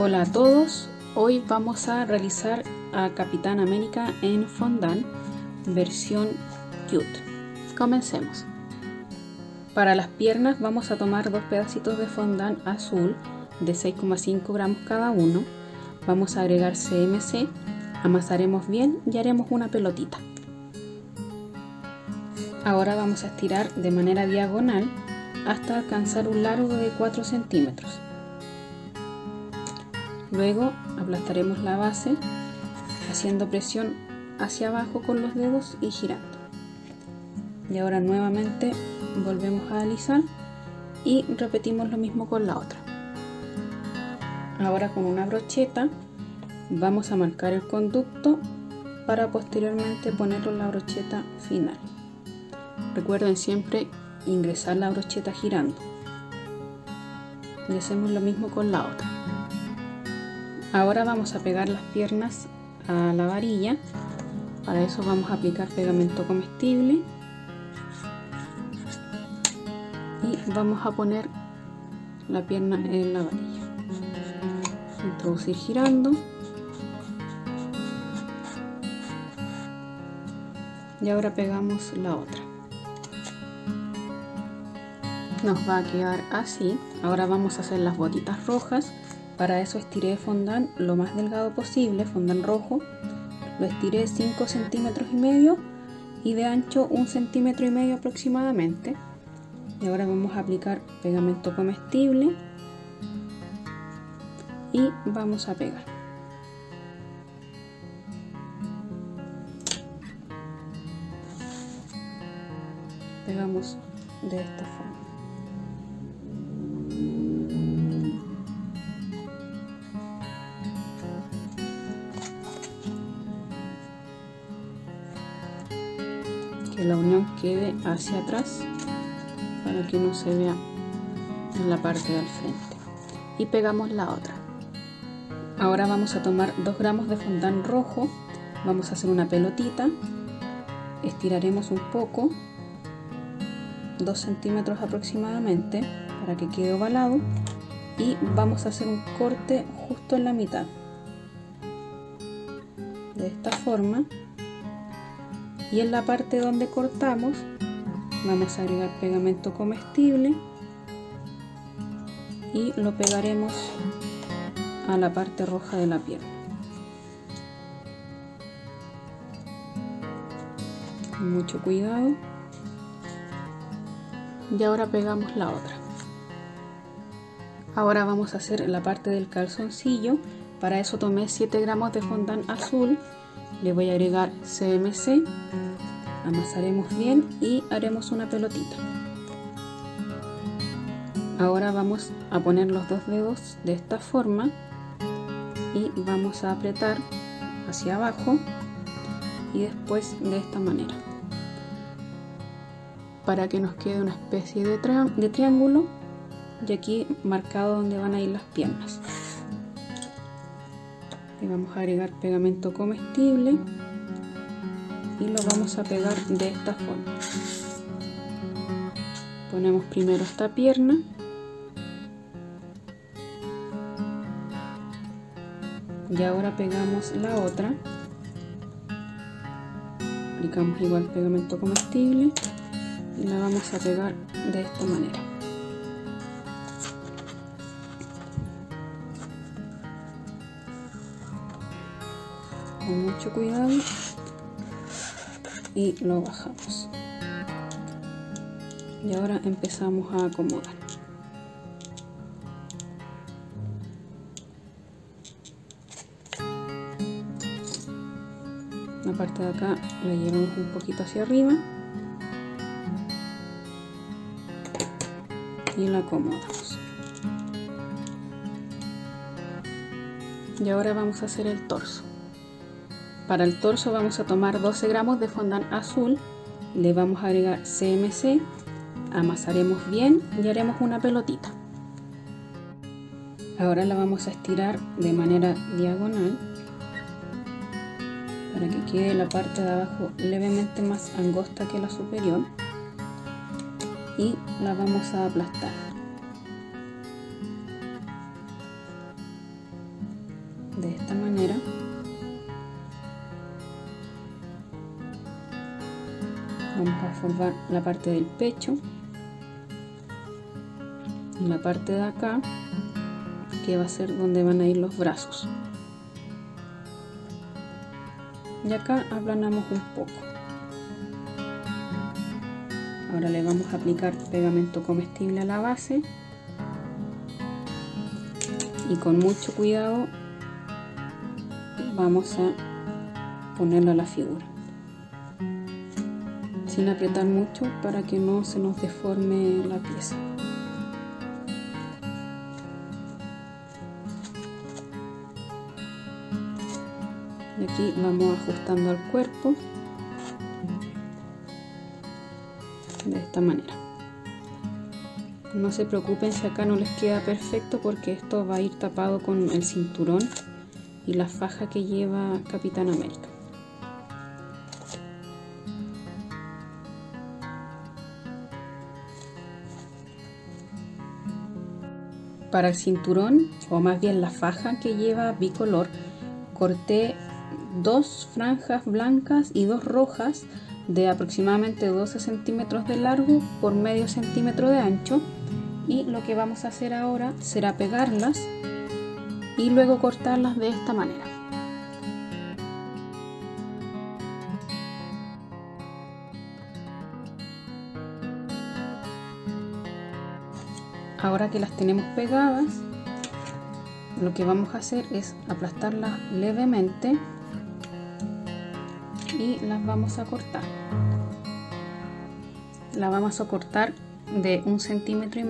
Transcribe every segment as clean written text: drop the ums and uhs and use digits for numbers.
Hola a todos, hoy vamos a realizar a Capitán América en fondant versión cute. Comencemos. Para las piernas vamos a tomar dos pedacitos de fondant azul de 6,5 gramos cada uno. Vamos a agregar CMC, amasaremos bien y haremos una pelotita. Ahora vamos a estirar de manera diagonal hasta alcanzar un largo de 4 centímetros. Luego aplastaremos la base haciendo presión hacia abajo con los dedos y girando. Y ahora nuevamente volvemos a alisar y repetimos lo mismo con la otra. Ahora con una brocheta vamos a marcar el conducto para posteriormente ponerlo en la brocheta final. Recuerden siempre ingresar la brocheta girando. Y hacemos lo mismo con la otra. Ahora vamos a pegar las piernas a la varilla. Para eso vamos a aplicar pegamento comestible y vamos a poner la pierna en la varilla. Introducir girando y ahora pegamos la otra. Nos va a quedar así. Ahora vamos a hacer las botitas rojas. Para eso estiré fondant lo más delgado posible, fondant rojo. Lo estiré 5,5 centímetros y de ancho 1,5 centímetros aproximadamente. Y ahora vamos a aplicar pegamento comestible y vamos a pegar. Pegamos de esta forma. Que la unión quede hacia atrás para que no se vea en la parte del frente. Y pegamos la otra. Ahora vamos a tomar 2 gramos de fondant rojo. Vamos a hacer una pelotita. Estiraremos un poco, 2 centímetros aproximadamente, para que quede ovalado. Y vamos a hacer un corte justo en la mitad. De esta forma. Y en la parte donde cortamos vamos a agregar pegamento comestible y lo pegaremos a la parte roja de la pierna. Con mucho cuidado. Y ahora pegamos la otra. Ahora vamos a hacer la parte del calzoncillo. Para eso tomé 7 gramos de fondant azul. Le voy a agregar CMC, amasaremos bien y haremos una pelotita. Ahora vamos a poner los dos dedos de esta forma y vamos a apretar hacia abajo y después de esta manera para que nos quede una especie de triángulo, y aquí marcado donde van a ir las piernas. Y vamos a agregar pegamento comestible y lo vamos a pegar de esta forma. Ponemos primero esta pierna y ahora pegamos la otra. Aplicamos igual pegamento comestible y la vamos a pegar de esta manera. Con mucho cuidado y lo bajamos. Y ahora empezamos a acomodar. La parte de acá la llevamos un poquito hacia arriba y la acomodamos. Y ahora vamos a hacer el torso. Para el torso vamos a tomar 12 gramos de fondant azul, le vamos a agregar CMC, amasaremos bien y haremos una pelotita. Ahora la vamos a estirar de manera diagonal para que quede la parte de abajo levemente más angosta que la superior y la vamos a aplastar. formar la parte del pecho, y la parte de acá, que va a ser donde van a ir los brazos. Y acá aplanamos un poco. Ahora le vamos a aplicar pegamento comestible a la base y con mucho cuidado vamos a ponerlo a la figura, sin apretar mucho para que no se nos deforme la pieza. Y aquí vamos ajustando al cuerpo de esta manera. No se preocupen si acá no les queda perfecto, porque esto va a ir tapado con el cinturón y la faja que lleva Capitán América. Para el cinturón, o más bien la faja que lleva bicolor, corté 2 franjas blancas y 2 rojas de aproximadamente 12 centímetros de largo por medio centímetro de ancho, y lo que vamos a hacer ahora será pegarlas y luego cortarlas de esta manera. Ahora que las tenemos pegadas, lo que vamos a hacer es aplastarlas levemente y las vamos a cortar. La vamos a cortar de 1,5 centímetros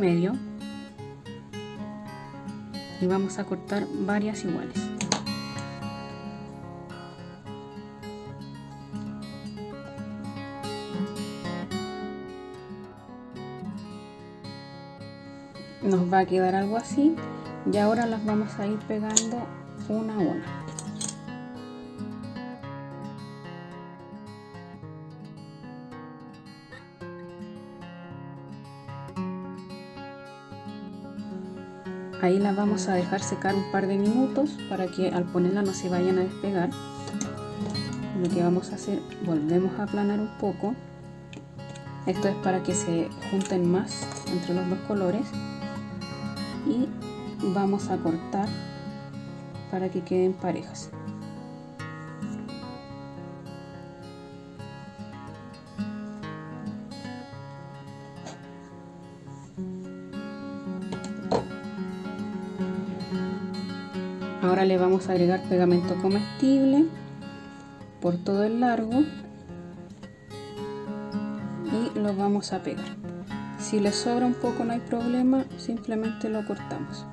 y vamos a cortar varias iguales. Nos va a quedar algo así, y ahora las vamos a ir pegando una a una. Ahí las vamos a dejar secar un par de minutos para que al ponerla no se vayan a despegar. Lo que vamos a hacer, volvemos a aplanar un poco. Esto es para que se junten más entre los dos colores. Y vamos a cortar para que queden parejas. Ahora le vamos a agregar pegamento comestible por todo el largo y lo vamos a pegar. Si le sobra un poco no hay problema, simplemente lo cortamos.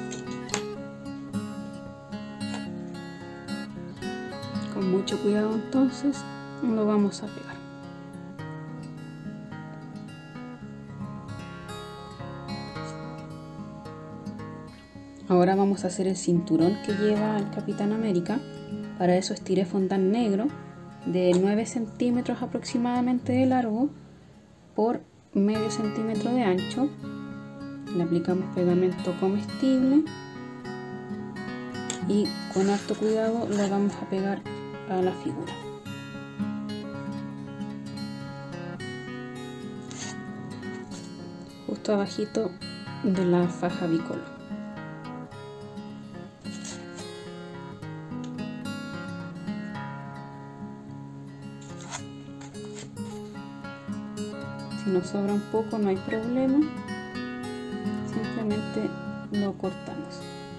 Con mucho cuidado entonces lo vamos a pegar. Ahora vamos a hacer el cinturón que lleva el Capitán América. Para eso estiré fondant negro de 9 centímetros aproximadamente de largo por medio centímetro de ancho. Le aplicamos pegamento comestible y con harto cuidado lo vamos a pegar a la figura. Justo abajito de la faja bicolor. Si nos sobra un poco no hay problema, simplemente lo cortamos.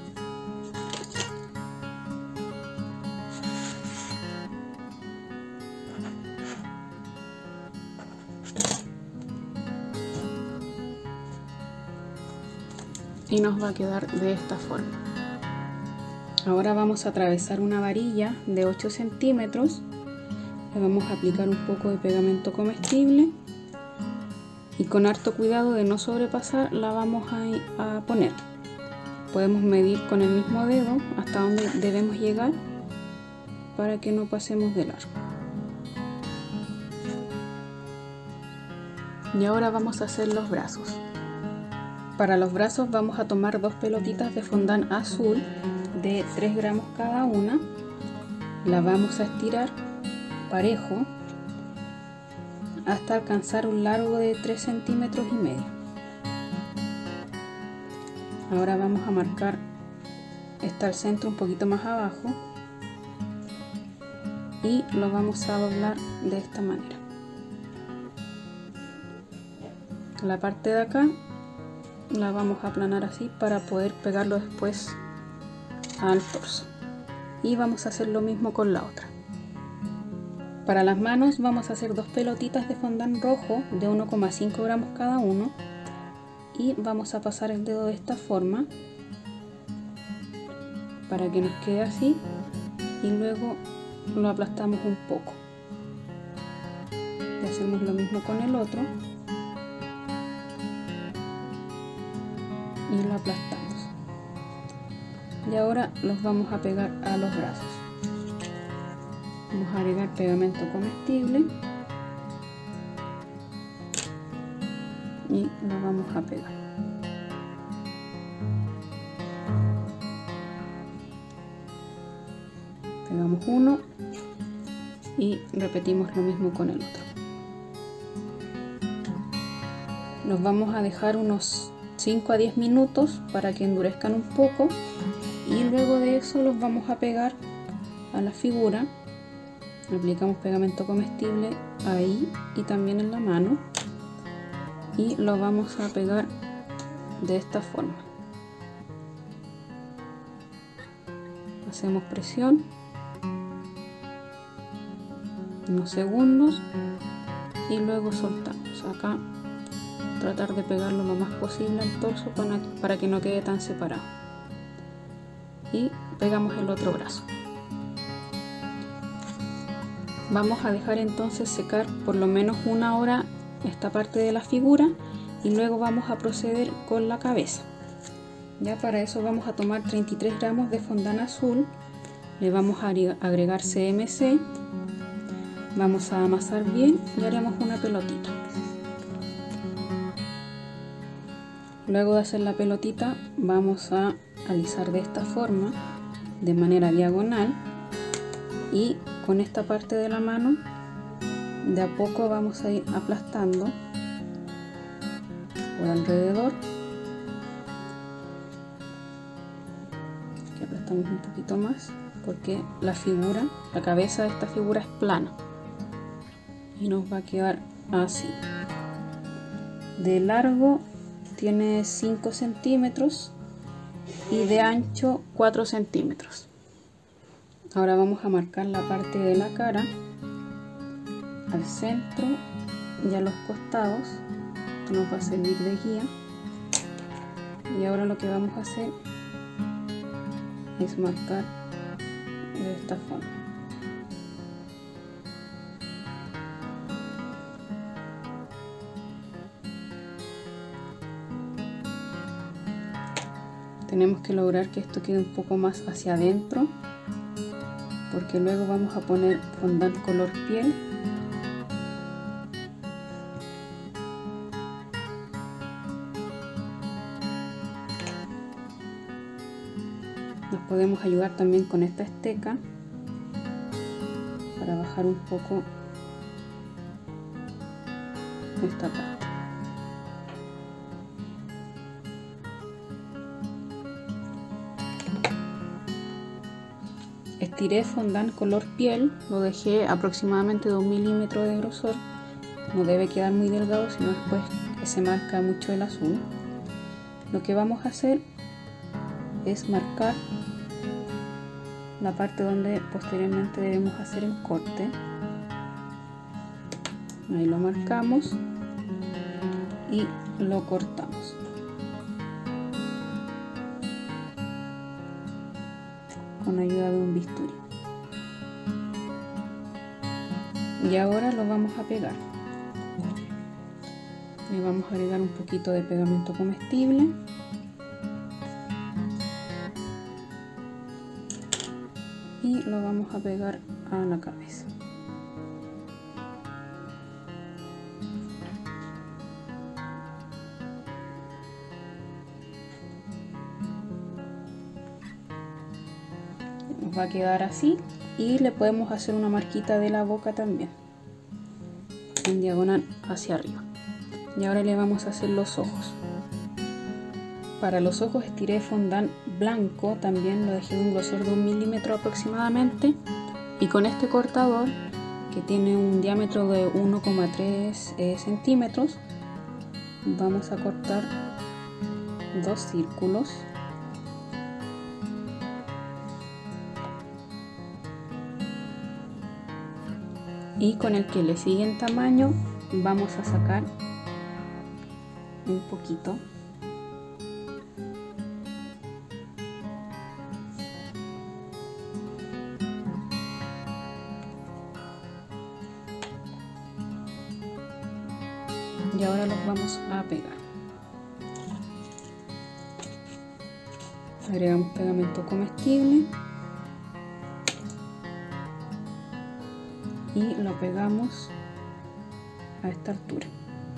Y nos va a quedar de esta forma. Ahora vamos a atravesar una varilla de 8 centímetros. Le vamos a aplicar un poco de pegamento comestible y con harto cuidado de no sobrepasar la vamos a poner. Podemos medir con el mismo dedo hasta donde debemos llegar para que no pasemos de largo. Y ahora vamos a hacer los brazos. Para los brazos vamos a tomar 2 pelotitas de fondant azul de 3 gramos cada una. La vamos a estirar parejo hasta alcanzar un largo de 3,5 centímetros. Ahora vamos a marcar, está el centro un poquito más abajo y lo vamos a doblar de esta manera. La parte de acá la vamos a aplanar así para poder pegarlo después al torso, y vamos a hacer lo mismo con la otra. Para las manos vamos a hacer 2 pelotitas de fondant rojo de 1,5 gramos cada uno, y vamos a pasar el dedo de esta forma para que nos quede así, y luego lo aplastamos un poco y hacemos lo mismo con el otro y lo aplastamos. Y ahora los vamos a pegar a los brazos. Vamos a agregar pegamento comestible y lo vamos a pegar. Pegamos uno y repetimos lo mismo con el otro. Los vamos a dejar unos 5 a 10 minutos para que endurezcan un poco, y luego de eso los vamos a pegar a la figura. Aplicamos pegamento comestible ahí y también en la mano, y lo vamos a pegar de esta forma. Hacemos presión unos segundos y luego soltamos. Acá tratar de pegarlo lo más posible al torso para que no quede tan separado, y pegamos el otro brazo. Vamos a dejar entonces secar por lo menos 1 hora esta parte de la figura, y luego vamos a proceder con la cabeza. Ya para eso vamos a tomar 33 gramos de fondant azul, le vamos a agregar CMC, vamos a amasar bien y haremos una pelotita. Luego de hacer la pelotita vamos a alisar de esta forma, de manera diagonal, y con esta parte de la mano de a poco vamos a ir aplastando por alrededor. Aquí aplastamos un poquito más porque la cabeza de esta figura es plana y nos va a quedar así. De largo tiene 5 centímetros y de ancho 4 centímetros. Ahora vamos a marcar la parte de la cara al centro y a los costados. Esto nos va a servir de guía. Y ahora lo que vamos a hacer es marcar de esta forma. Tenemos que lograr que esto quede un poco más hacia adentro, porque luego vamos a poner fondant color piel. Nos podemos ayudar también con esta esteca para bajar un poco esta parte. Estiré fondant color piel, lo dejé aproximadamente de 1 milímetro de grosor. No debe quedar muy delgado, sino después que se marca mucho el azul. Lo que vamos a hacer es marcar la parte donde posteriormente debemos hacer el corte. Ahí lo marcamos y lo cortamos. Con ayuda de un bisturí. Y ahora lo vamos a pegar. Le vamos a agregar un poquito de pegamento comestible. Y lo vamos a pegar a la cabeza. Nos va a quedar así, y le podemos hacer una marquita de la boca también. en diagonal hacia arriba. Y ahora le vamos a hacer los ojos. Para los ojos estiré fondant blanco, también lo dejé de un grosor de 1 milímetro aproximadamente, y con este cortador que tiene un diámetro de 1,3 centímetros vamos a cortar 2 círculos y con el que le sigue en tamaño vamos a sacar un poquito. Y ahora los vamos a pegar. Agregamos pegamento comestible y lo pegamos a esta altura.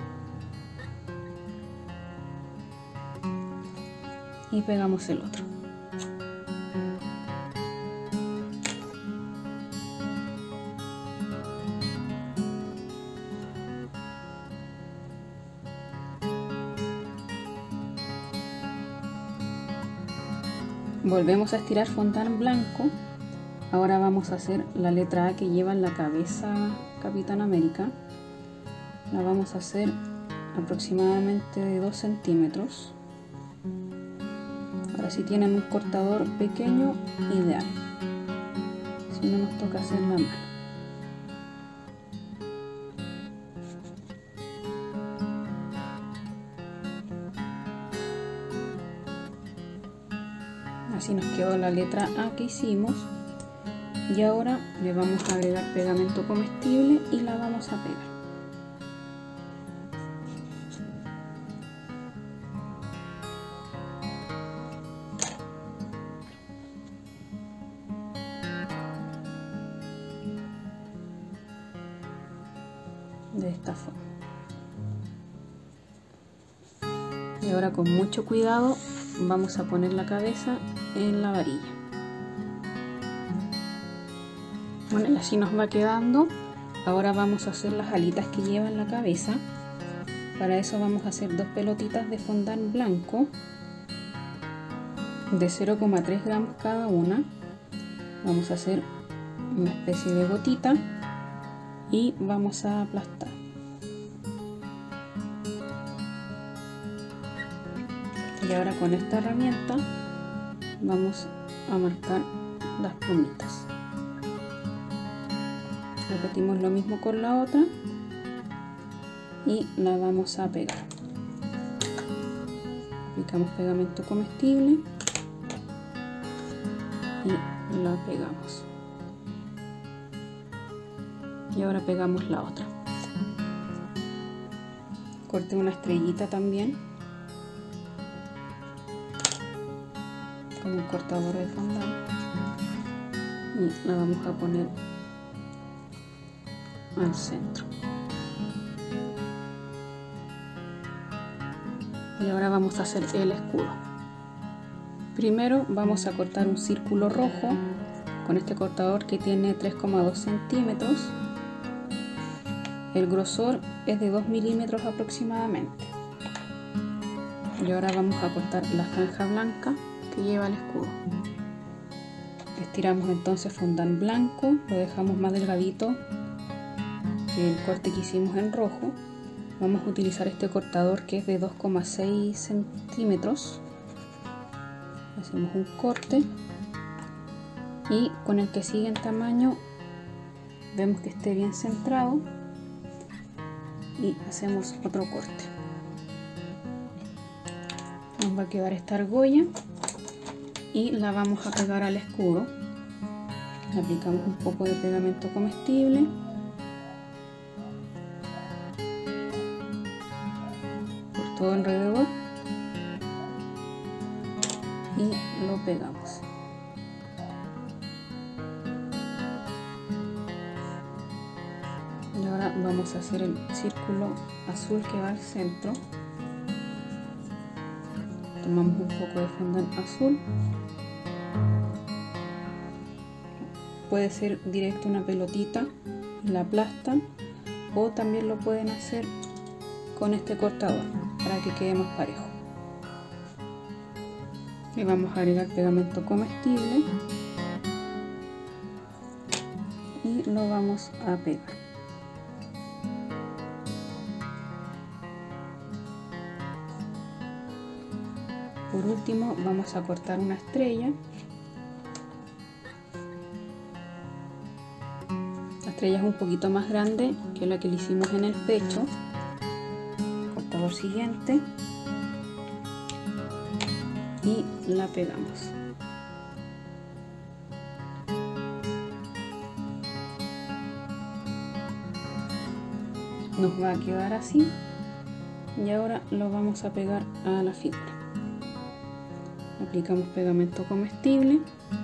Y pegamos el otro. Volvemos a estirar fondant blanco. Ahora vamos a hacer la letra A que lleva en la cabeza Capitán América. La vamos a hacer aproximadamente de 2 centímetros. Ahora, si tienen un cortador pequeño, ideal. Si no, nos toca hacer la mano. Así nos quedó la letra A que hicimos. Y ahora le vamos a agregar pegamento comestible y la vamos a pegar. De esta forma. Y ahora con mucho cuidado vamos a poner la cabeza en la varilla. Bueno, y así nos va quedando. Ahora vamos a hacer las alitas que lleva en la cabeza. Para eso vamos a hacer 2 pelotitas de fondant blanco de 0,3 gramos cada una. Vamos a hacer una especie de gotita y vamos a aplastar. Y ahora con esta herramienta vamos a marcar las plumitas. Repetimos lo mismo con la otra y la vamos a pegar. Aplicamos pegamento comestible y la pegamos. Y ahora pegamos la otra. Corté una estrellita también con un cortador de fondant y la vamos a poner al centro. Y ahora vamos a hacer el escudo. Primero vamos a cortar un círculo rojo con este cortador que tiene 3,2 centímetros. El grosor es de 2 milímetros aproximadamente. Y ahora vamos a cortar la franja blanca que lleva el escudo. Estiramos entonces fondant blanco, lo dejamos más delgadito que el corte que hicimos en rojo. Vamos a utilizar este cortador que es de 2,6 centímetros. Hacemos un corte y con el que sigue en tamaño vemos que esté bien centrado y hacemos otro corte. Nos va a quedar esta argolla y la vamos a pegar al escudo. Le aplicamos un poco de pegamento comestible por todo alrededor y lo pegamos. Y ahora vamos a hacer el círculo azul que va al centro. Tomamos un poco de fondant azul. Puede ser directo una pelotita, la aplastan o también lo pueden hacer con este cortador para que quede más parejo. Le vamos a agregar pegamento comestible y lo vamos a pegar. Por último vamos a cortar una estrella. La estrella es un poquito más grande que la que le hicimos en el pecho. Cortador siguiente y la pegamos. Nos va a quedar así y ahora lo vamos a pegar a la figura. Aplicamos pegamento comestible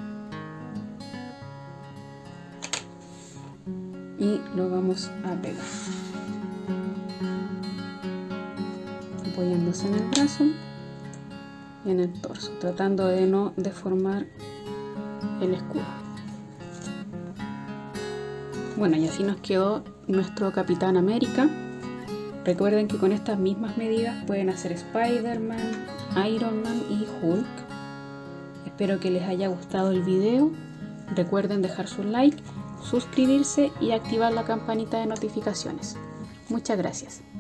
y lo vamos a pegar apoyándose en el brazo y en el torso, tratando de no deformar el escudo. Bueno, y así nos quedó nuestro Capitán América. Recuerden que con estas mismas medidas pueden hacer Spider-Man, Iron Man y Hulk. Espero que les haya gustado el video. Recuerden dejar su like, suscribirse y activar la campanita de notificaciones. Muchas gracias.